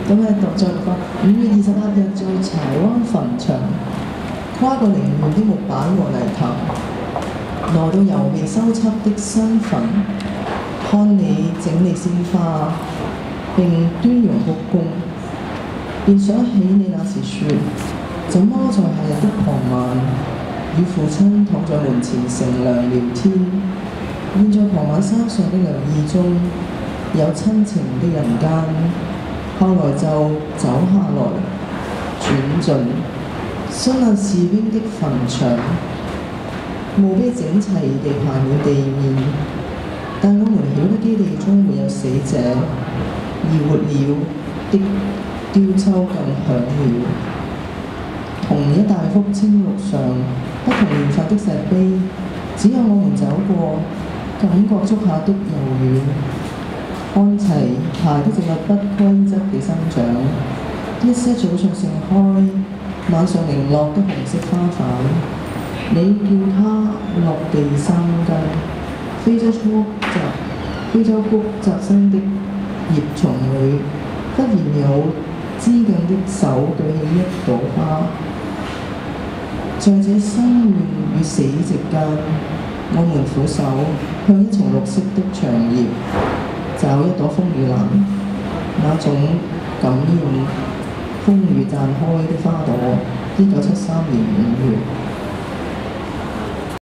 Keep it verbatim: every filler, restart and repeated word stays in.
咁咧讀再讀翻五月二十八日在柴灣墳場，跨過凌亂的木板和泥潭，來到猶未修葺的山墳，看你整理鮮花並端詳鞠躬，便想起你那時說，怎麼在夏日的傍晚與父親躺在門前乘涼聊天，現在傍晚山上的涼意中有親情的人間。後來就走下來，轉進，詢問士兵的墳場，墓碑整齊地排滿地面，但我們曉得基地中沒有死者，而活了的雕秋更響了。同一大幅青綠上，不同年份的石碑，只有我們走過，感覺足下的柔軟。看齊排的植物不規則地生長，一些早上盛開，晚上零落的紅色花瓣，你叫它落地生根。非洲谷雜非洲谷雜生的葉叢裏，忽然有知更的手舉起一朵花，在這生命與死之間，我們俯首向一叢綠色的長葉找一朵風雨蘭，那種感應風雨綻開的花朵。一九七三年五月。